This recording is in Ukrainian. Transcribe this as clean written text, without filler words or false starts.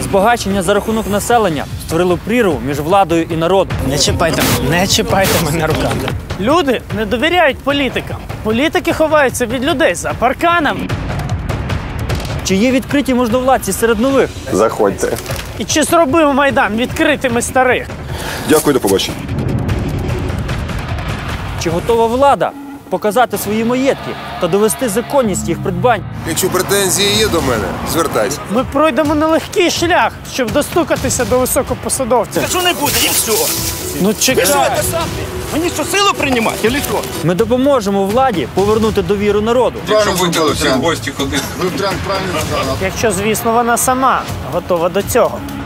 Збагачення за рахунок населення створило прірву між владою і народом. Не чіпайте мене руками. Люди не довіряють політикам. Політики ховаються від людей за парканами. Чи є відкриті можновладці серед нових? Заходьте. І чи зробив Майдан відкритими старих? Дякую, до побачення. Чи готова влада показати свої маєтки та довести законність їх придбань? Якщо претензії є до мене, звертайся. Ми пройдемо нелегкий шлях, щоб достукатися до високопосадовців. Що не буде, і все. Ну чекай. Мені що, силу приймати, чи що? Ми допоможемо владі повернути довіру народу. Якщо будете до всіх в гості ходити. Якщо, звісно, вона сама готова до цього.